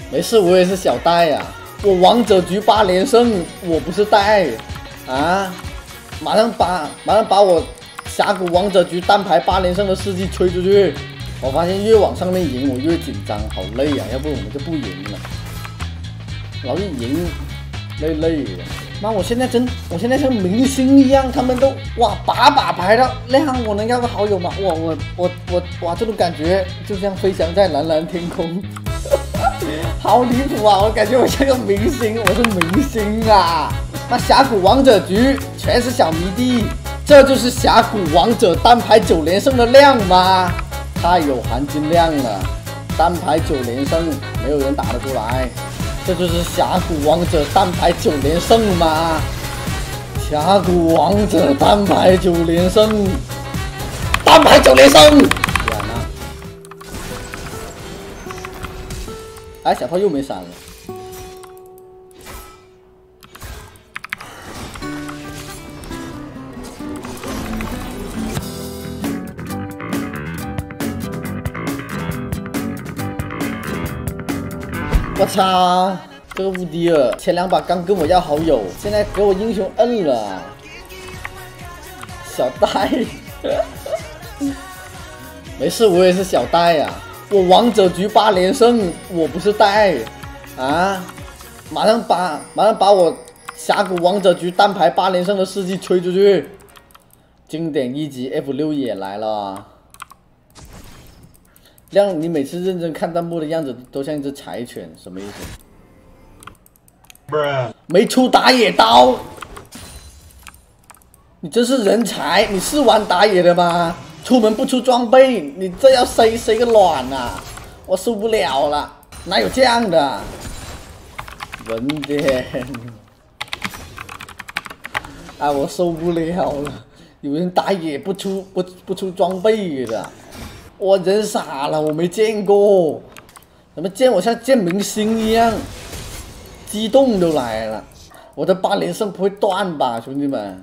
没事，我也是小戴呀、我王者局8连胜，我不是戴啊！马上把我峡谷王者局单排8连胜的事迹吹出去。我发现越往上面赢，我越紧张，好累啊！要不我们就不赢了，老是赢，累的。妈，我现在像明星一样，他们都哇把排到亮，我能要个好友吗？哇，这种感觉就像飞翔在蓝蓝天空。好离谱啊！我感觉我像个明星，我是明星啊！那峡谷王者局全是小迷弟，这就是峡谷王者单排9连胜的量吗？太有含金量了！单排9连胜，没有人打得过来，这就是峡谷王者单排9连胜吗？峡谷王者单排9连胜，单排9连胜！哎，小炮又没闪了。我操！这个乌迪尔前2把刚跟我要好友，现在给我英雄摁了。小戴，没事，我也是小戴呀、我王者局8连胜，我不是戴啊！马上把我峡谷王者局单排8连胜的事迹吹出去。经典1级 F6也来了。亮，你每次认真看弹幕的样子都像一只柴犬，什么意思？没出打野刀，你真是人才！你是玩打野的吗？出门不出装备，你这要塞个卵啊！我受不了了，哪有这样的？文点，哎，我受不了了！有人打野不出装备的。我人傻了，我没见过，怎么见我像见明星一样，激动都来了。我的8连胜不会断吧，兄弟们？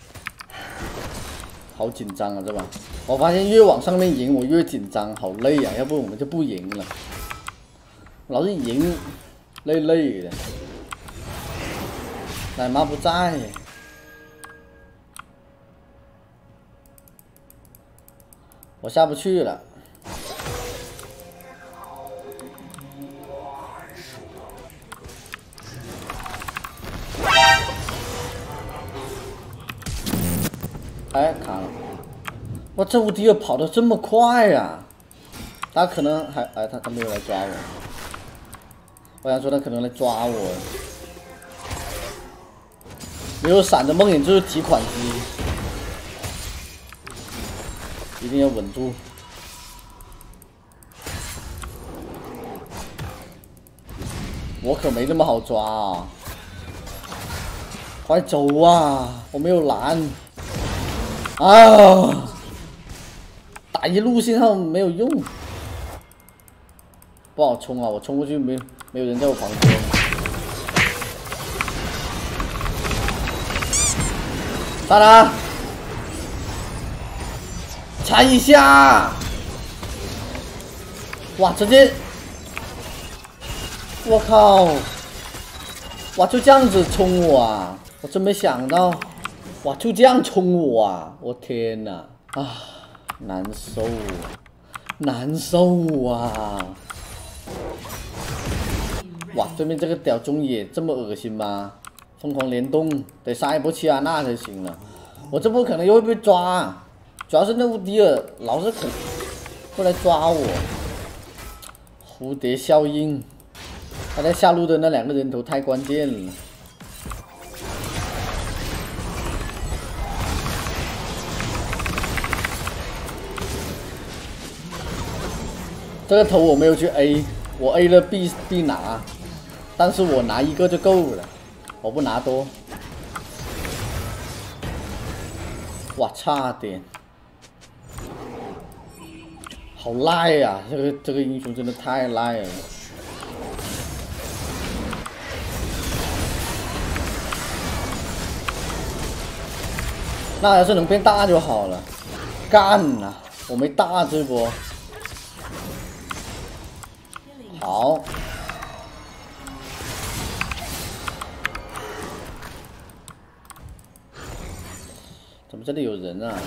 好紧张啊，这把。我发现越往上面赢，我越紧张，好累啊！要不我们就不赢了，老是赢，累的。奶妈不在。我下不去了。哎，卡了！哇，这乌迪尔跑得这么快呀、他可能还他没有来抓我。我想说他可能来抓我。没有闪的梦魇就是提款机。一定要稳住！我可没那么好抓啊！快走啊！我没有蓝啊！打一路信号没有用，不好冲啊！我冲过去没有人在我旁边。杀他！缠一下！哇，直接！我靠！哇，就这样子冲我啊！我真没想到，哇，就这样冲我啊！我天哪！啊，难受啊，难受啊！哇，对面这个屌中野这么恶心吗？疯狂联动，得杀一波切亚娜才行了。我这波可能又会被抓啊！主要是那乌迪尔老是会来抓我，蝴蝶效应，他在下路的那2个人头太关键了。这个头我没有去 A， 我 A 了必拿，但是我拿1个就够了，我不拿多。哇，差点！好赖呀、这个英雄真的太赖了。那要是能变大就好了，干啊！我没大这波。好， 这里有人啊！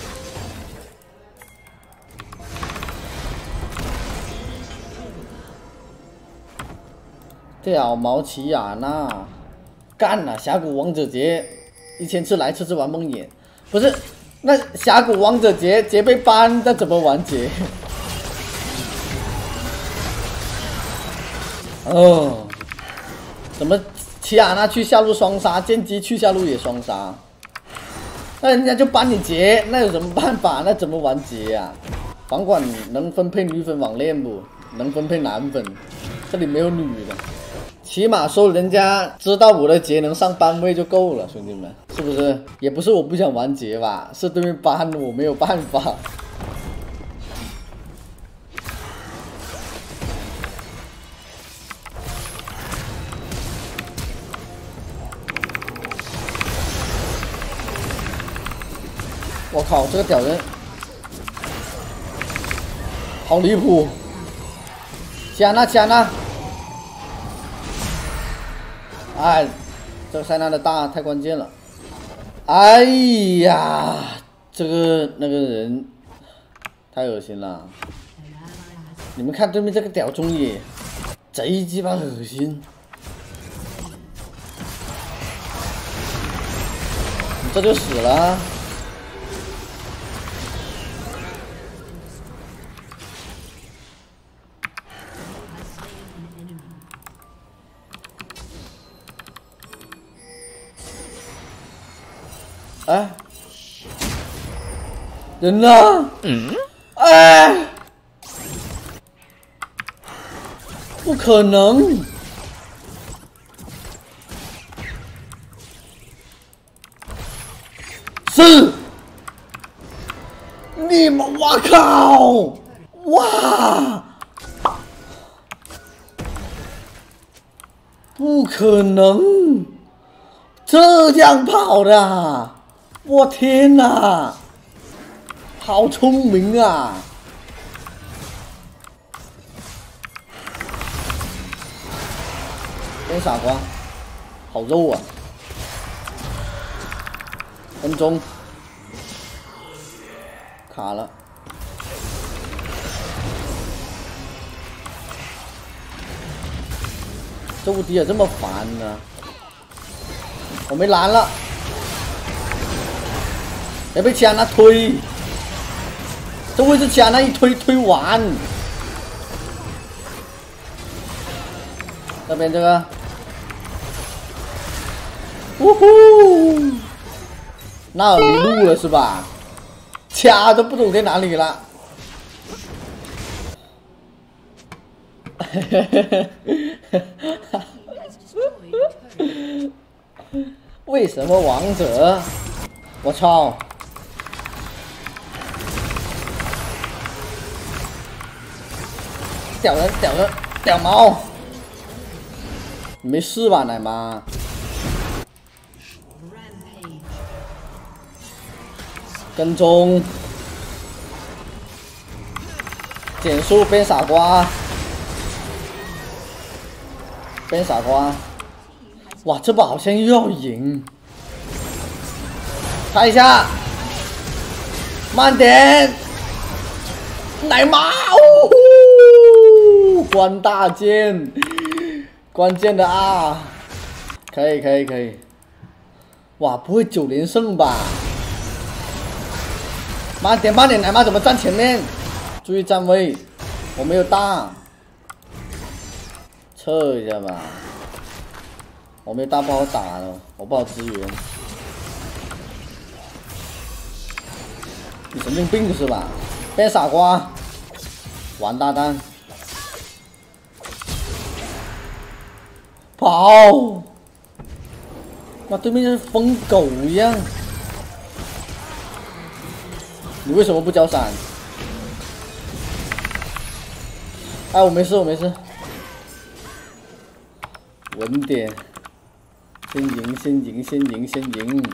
屌毛奇亚娜，干了！峡谷王者节，1000次来，次玩梦魇。不是，那峡谷王者节被ban，那怎么玩节？哦，怎么奇亚娜去下路双杀，剑姬去下路也双杀？那人家就ban你节，那有什么办法？那怎么玩节呀？房管能分配女粉网恋不？能分配男粉，这里没有女的。起码说人家知道我的节能上班位就够了，兄弟们，是不是？也不是我不想玩节吧，是对面ban我没有办法。我靠，这个屌人，好离谱！加纳，哎，这个塞纳的大太关键了。哎呀，这个那个人太恶心了！你们看对面这个屌中野，贼鸡巴恶心！你这就死了。哎，人呢？哎，不可能！是，你们，我靠！哇，不可能！这样跑的！我天哪，好聪明啊！真傻瓜，好肉啊！分钟卡了，这无敌也这么烦呢？我没蓝了。也被奇亚娜推，这位置奇亚娜一推完，那边这个，呜呼，那里路了是吧？掐都不懂在哪里了。为什么王者？我操！屌人，屌毛！你没事吧，奶妈？跟踪，减速变傻瓜，变傻瓜！哇，这把好像又要赢！看一下，慢点，奶妈！哦呼，关大键，关键的啊！可以！哇，不会9连胜吧？慢点，奶妈怎么站前面？注意站位，我没有大，撤一下吧。我没有大不好打了，我不好支援。你神经病是吧？变傻瓜，王大蛋，跑！那对面像疯狗一样。你为什么不交闪？哎，我没事。稳点，先赢！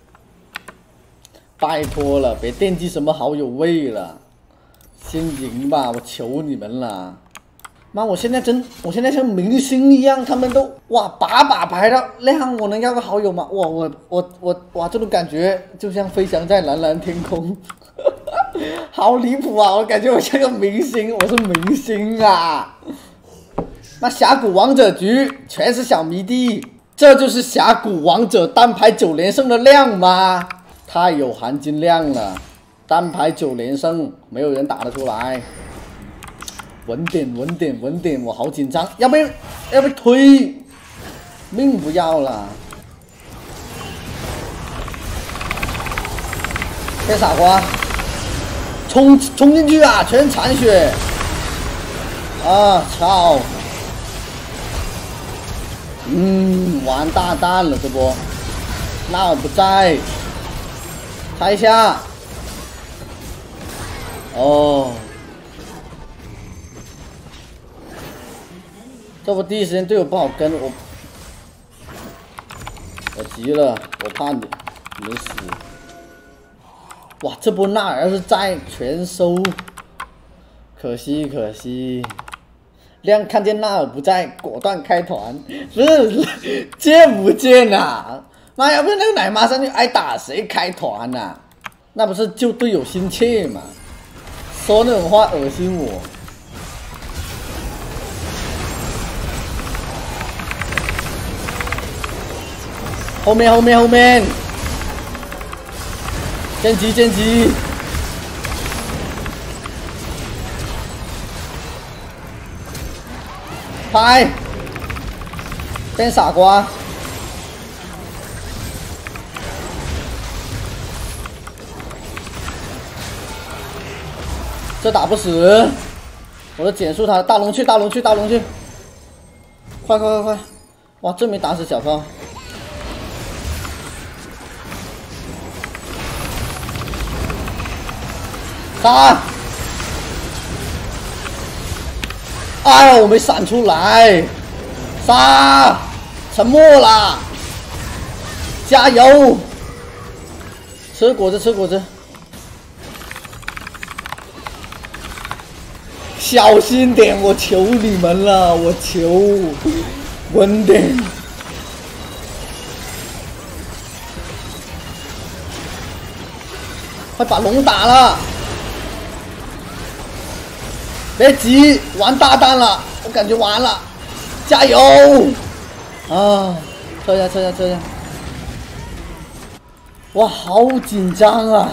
拜托了，别惦记什么好友位了，先赢吧，我求你们了。 妈，我现在像明星一样，他们都哇把排到亮，我能要个好友吗？哇，这种感觉就像飞翔在蓝蓝天空，好离谱啊！我感觉我像个明星，我是明星啊！那峡谷王者局全是小迷弟，这就是峡谷王者单排9连胜的量吗？太有含金量了，单排9连胜，没有人打得出来。 稳点，我好紧张，要不要推？命不要了，别傻瓜，冲进去啊！全残血啊！操！完大蛋了，这波，那我不在，拆一下。哦。 这不第一时间队友不好跟我急了，我怕你没死。哇，这波纳尔要是在全收，可惜。亮看见纳尔不在，果断开团，不是贱不贱啊？妈，要不是那个奶妈上去挨打，谁开团啊？那不是救队友心切吗？说那种话恶心我。 后面，见机，拍，变傻瓜，这打不死，我要减速他，大龙去，快！哇，这没打死小炮。 杀！哎呀，我没闪出来！杀！沉默啦！加油！吃果子！小心点，我求你们了，我求！稳点！快把龙打了！ 别急，完大蛋了，我感觉完了，加油！啊，撤一下！哇，好紧张啊，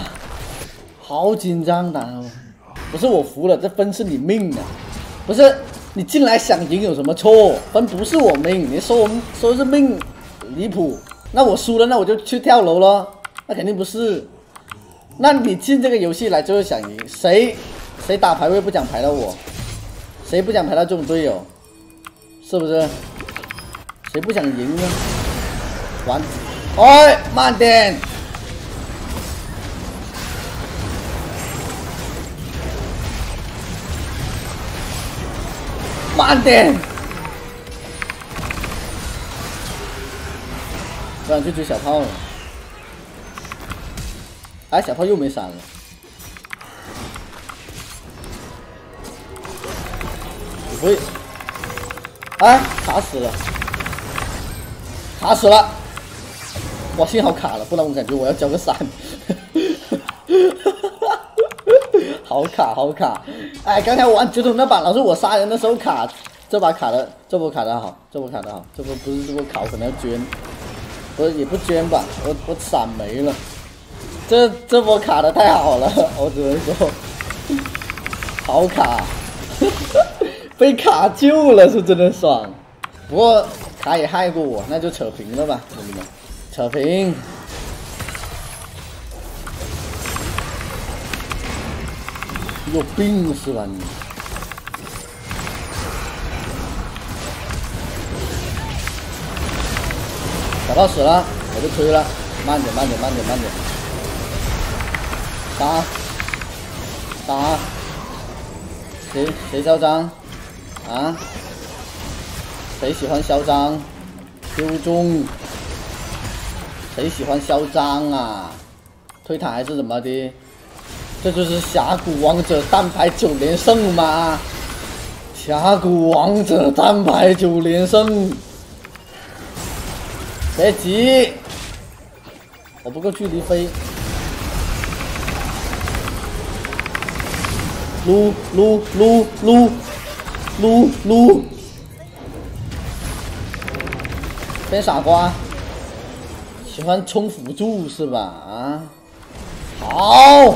打！不是我服了，这分是你命啊！不是你进来想赢有什么错？分不是我命，你说是命，离谱。那我输了，那我就去跳楼了，那肯定不是。那你进这个游戏来就是想赢，谁打排位不讲排到我？谁不想排到这种队友？是不是？谁不想赢呢？完，哎，慢点！不然就追小炮了。哎，小炮又没闪了。 不会，哎，卡死了！哇，幸好卡了，不然我感觉我要交个闪。好卡！哎，刚才我玩九筒那把，老是我杀人的时候卡，这波卡的好，这波不是这波卡，我可能要捐，也不捐吧，我闪没了。这波卡的太好了，我只能说，好卡。被卡救了是真的爽，不过卡也害过我，那就扯平了吧，兄弟们，扯平。有病是吧你？小炮死了，我就推了，慢点。打！谁嚣张？啊？谁喜欢嚣张？丢中！谁喜欢嚣张啊？推塔还是怎么的？这就是峡谷王者单排9连胜吗？ 峡谷王者单排9连胜，别急，我不够距离飞。撸，变傻瓜，喜欢冲辅助是吧？啊，好。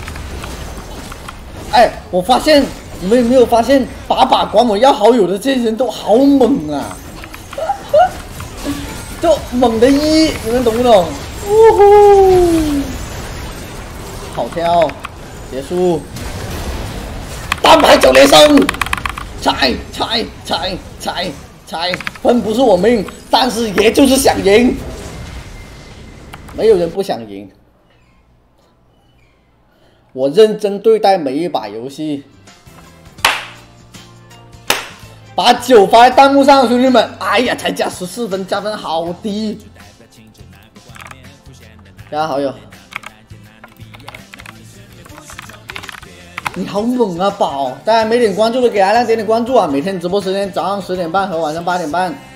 哎，我发现你们有没有发现，把管我要好友的这些人都好猛啊！就猛的一，你们懂不懂？呜呼！好跳，结束。单排9连胜，踩，分不是我命，但是也就是想赢，没有人不想赢。我认真对待每一把游戏，把9发在弹幕上，兄弟们！哎呀，才加14分，加分好低。加好友，你好猛啊，宝！大家没点关注的给阿亮点点关注啊！每天直播时间早上10点半和晚上8点半。